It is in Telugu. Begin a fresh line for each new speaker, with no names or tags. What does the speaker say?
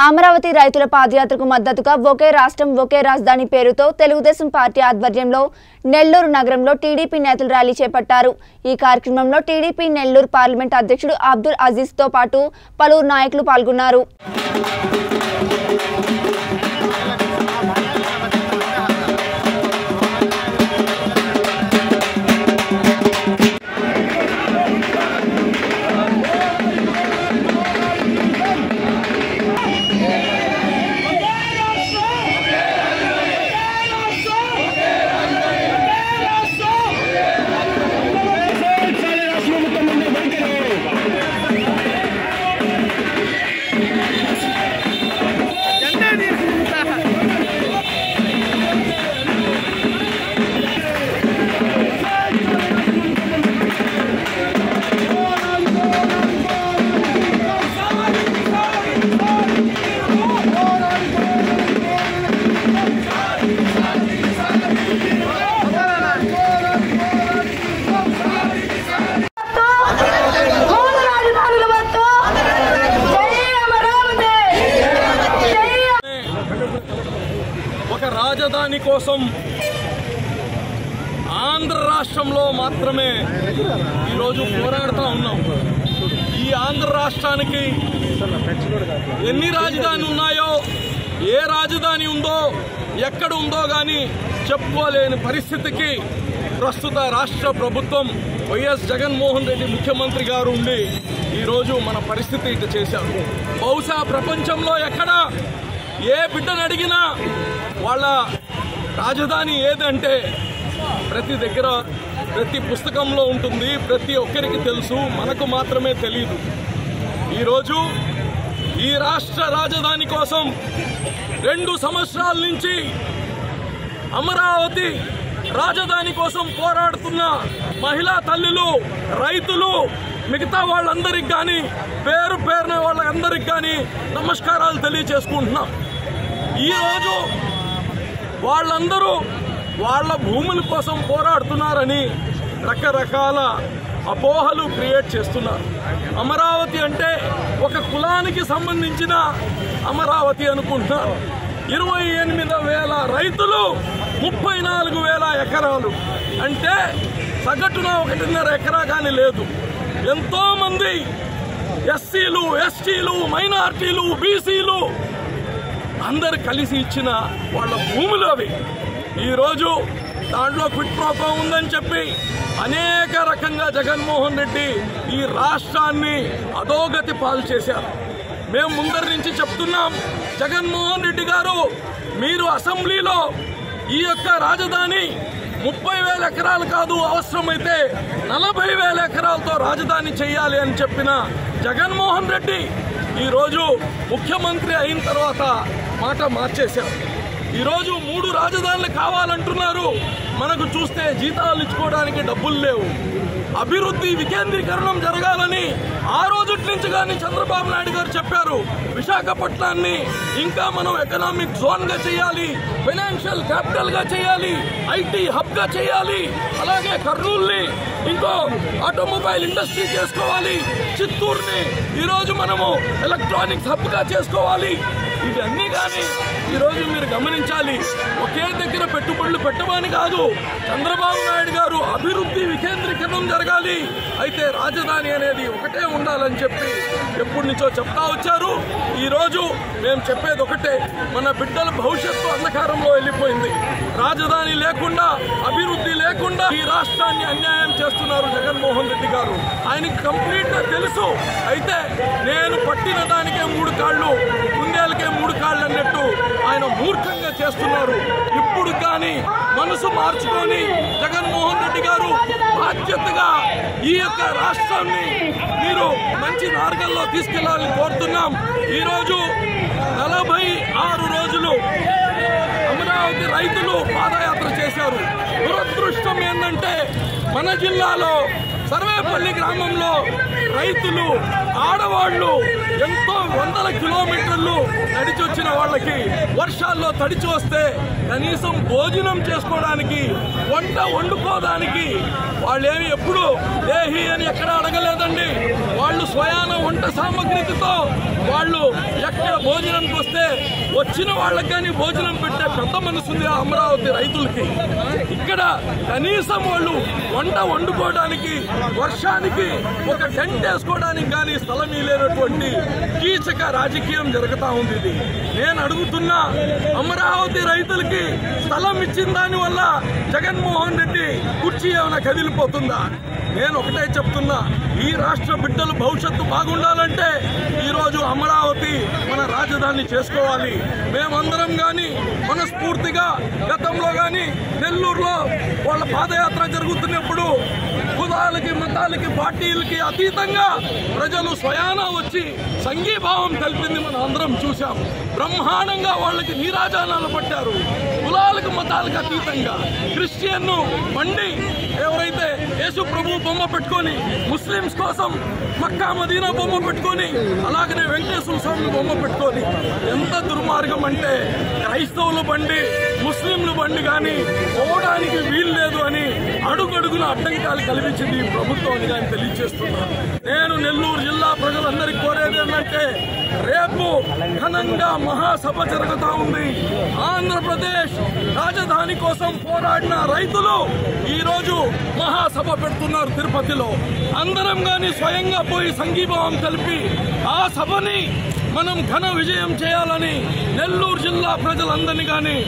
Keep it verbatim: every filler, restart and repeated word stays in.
అమరావతి రైతుల పాదయాత్రకు మద్దతుగా ఒకే రాష్ట్రం ఒకే రాజధాని పేరుతో తెలుగుదేశం పార్టీ ఆధ్వర్యంలో నెల్లూరు నగరంలో టీడీపీ నేతలు ర్యాలీ చేపట్టారు। ఈ కార్యక్రమంలో టీడీపీ నెల్లూరు పార్లమెంట్ అధ్యక్షుడు అబ్దుల్ అజీజ్ తో పాటు పలువురు నాయకులు పాల్గొన్నారు।
రాజధాని కోసం ఆంధ్ర రాష్ట్రంలో మాత్రమే ఈరోజు పోరాడుతూ ఉన్నాం। ఈ ఆంధ్ర రాష్ట్రానికి ఎన్ని రాజధాని ఉన్నాయో, ఏ రాజధాని ఉందో, ఎక్కడ ఉందో కానీ చెప్పుకోలేని పరిస్థితికి ప్రస్తుత రాష్ట్ర ప్రభుత్వం వైఎస్ జగన్మోహన్ రెడ్డి ముఖ్యమంత్రి గారు ఉండి ఈరోజు మన పరిస్థితి ఇటు చేశారు। బహుశా ప్రపంచంలో ఎక్కడ ఏ బిడ్డను అడిగినా వాళ్ళ రాజధాని ఏదంటే ప్రతి దగ్గర ప్రతి పుస్తకంలో ఉంటుంది, ప్రతి ఒక్కరికి తెలుసు, మనకు మాత్రమే తెలియదు। ఈరోజు ఈ రాష్ట్ర రాజధాని కోసం రెండు సంవత్సరాల నుంచి అమరావతి రాజధాని కోసం పోరాడుతున్న మహిళా తల్లులు, రైతులు, మిగతా వాళ్ళందరికి కానీ పేరు పేరున వాళ్ళందరికి కానీ నమస్కారాలు తెలియచేసుకుంటున్నాం। ఈరోజు వాళ్ళందరూ వాళ్ళ భూముల కోసం పోరాడుతున్నారని రకరకాల అపోహలు క్రియేట్ చేస్తున్నారు। అమరావతి అంటే ఒక కులానికి సంబంధించిన అమరావతి అనుకుంటున్నారు। ఇరవై ఎనిమిది వేల రైతులు, ముప్పై నాలుగు వేల ఎకరాలు అంటే సగటున ఒకటిన్నర ఎకరా కానీ లేదు। ఎంతో మంది ఎస్సీలు, ఎస్టీలు, మైనార్టీలు, బీసీలు అందరు కలిసి ఇచ్చిన వాళ్ళ భూములు అవి। ఈరోజు దాంట్లో క్విట్ ప్రోకో ఉందని చెప్పి అనేక రకంగా జగన్మోహన్ రెడ్డి ఈ రాష్ట్రాన్ని అధోగతి పాలు చేశారు। మేము ముందరి నుంచి చెప్తున్నాం, జగన్మోహన్ రెడ్డి గారు మీరు అసెంబ్లీలో ఈ యొక్క రాజధాని ముప్పై వేల ఎకరాలు కాదు, అవసరమైతే నలభై వేల ఎకరాలతో రాజధాని చేయాలి అని చెప్పిన జగన్మోహన్ రెడ్డి ఈరోజు ముఖ్యమంత్రి అయిన తర్వాత మాట మార్చేశారు। ఈరోజు మూడు రాజధానులు కావాలంటున్నారు। మనకు చూస్తే జీతాలు ఇచ్చుకోవడానికి డబ్బులు లేవు। అభివృద్ధి వికేంద్రీకరణం జరగాలని ఆ రోజు నుంచి కానీ చంద్రబాబు నాయుడు గారు చెప్పారు। విశాఖపట్నాన్ని ఇంకా మనం ఎకనామిక్ జోన్ గా చేయాలి, ఫైనాన్షియల్ క్యాపిటల్ గా చేయాలి, ఐటీ హబ్ గా చేయాలి, అలాగే కర్నూలుని ఇంకో ఆటోమొబైల్ ఇండస్ట్రీ చేసుకోవాలి, చిత్తూరుని ఈరోజు మనము ఎలక్ట్రానిక్స్ హబ్ గా చేసుకోవాలి। ఇవన్నీ కానీ ఈరోజు మీరు గమనించాలి, ఒకే దగ్గర పెట్టుబడులు పెట్టమని కాదు, చంద్రబాబు నాయుడు గారు అభివృద్ధి వికేంద్రీకరణం జరగాలి, అయితే రాజధాని అనేది ఒకటే ఉండాలని చెప్పి ఎప్పటి నుంచో చెప్తా వచ్చారు। ఈరోజు మేము చెప్పేది ఒకటే, మన బిడ్డల భవిష్యత్తు అంధకారంలో వెళ్ళిపోయింది। రాజధాని లేకుండా, అభివృద్ధి లేకుండా ఈ రాష్ట్రాన్ని అన్యాయం చేస్తున్నారు జగన్మోహన్ రెడ్డి గారు। ఆయనకి కంప్లీట్ గా తెలుసు, అయితే నేను పట్టిన దానికే మూడు కాళ్ళు, కుందేలకే మూడు కాళ్ళు అన్నట్టు ఆయన మూర్ఖంగా చేస్తున్నారు। ఇప్పుడు కానీ మనసు మార్చుకొని జగన్మోహన్ రెడ్డి గారు బాధ్యతగా ఈ యొక్క రాష్ట్రాన్ని మీరు మంచి మార్గంలో తీసుకెళ్లాలని కోరుతున్నాం। ఈరోజు నలభై ఆరు రోజులు అమరావతి రైతులు పాదయాత్ర చేశారు। దురదృష్టం ఏంటంటే మన జిల్లాలో సర్వేపల్లి గ్రామంలో రైతులు, ఆడవాళ్లు ఎంతో వందల కిలోమీటర్లు నడిచి వచ్చిన వాళ్ళకి వర్షాల్లో తడిచి వస్తే కనీసం భోజనం చేసుకోవడానికి వంట వండుకోవడానికి వాళ్ళేమి ఎప్పుడు దేహి అని ఎక్కడ అడగలేదండి. వాళ్ళు స్వయాన వంట సామగ్రితో వాళ్ళు ఎక్కడ భోజనంకి వస్తే వచ్చిన వాళ్ళకి కానీ భోజనం పెట్టే పెద్ద మనసుంది ఆ అమరావతి రైతులకి. ఇక్కడ కనీసం వాళ్ళు వంట వండుకోవడానికి వర్షానికి ఒక టెంట్ వేసుకోవడానికి కానీ స్థలం లేనటువంటి కీచక రాజకీయం జరుగుతూ ఉంది. ఇది నేను అడుగుతున్నా, అమరావతి రైతులకి స్థలం ఇచ్చిన దాని వల్ల జగన్మోహన్ రెడ్డి కుర్చీ ఏమైనా కదిలిపోతుందా? నేను ఒకటే చెప్తున్నా, ఈ రాష్ట్ర బిడ్డలు భవిష్యత్తు బాగుండాలంటే ఈరోజు అమరావతి మన రాజధాని చేసుకోవాలి. మేమందరం కానీ మనస్ఫూర్తిగా గతంలో కానీ నెల్లూరులో వాళ్ళ పాదయాత్ర జరుగుతున్నప్పుడు కులాలకి మతాలకి పార్టీలకి అతీతంగా ప్రజలు స్వయానా వచ్చి సంఘీభావం కలిపింది మనం అందరం చూశాం. బ్రహ్మాండంగా వాళ్ళకి నీరాజనాలు పట్టారు. కులాలకు మతాలకు అతీతంగా క్రిస్టియన్ బండి ఎవరైతే యేసు ప్రభు బొమ్మ పెట్టుకొని, ముస్లింస్ కోసం మక్కా మదీనా బొమ్మ పెట్టుకొని, అలాగనే వెంకటేశ్వర స్వామి బొమ్మ పెట్టుకొని, ఎంత దుర్మార్గం అంటే క్రైస్తవుల బండి ముస్లింల బండి కానీ పోవడానికి వీలు లేదు అని అడుగడుగున అడ్డంకాలు కల్పించింది ఈ ప్రభుత్వం అని కానీ తెలియజేస్తున్నా. నేను నెల్లూరు జిల్లా ప్రజలందరికీ కోరేది ఏంటంటే, రేపు ఘనంగా మహాసభ జరుగుతూ ఉంది. ఆంధ్రప్రదేశ్ రాజధాని కోసం పోరాడిన రైతులు ఈ రోజు మహాసభ పెడుతున్నారు తిరుపతిలో. అందరం గాని స్వయంగా పోయి సంఘీభావం కలిపి ఆ సభని మనం ఘన విజయం చేయాలని నెల్లూరు జిల్లా ప్రజలందరినీ గాని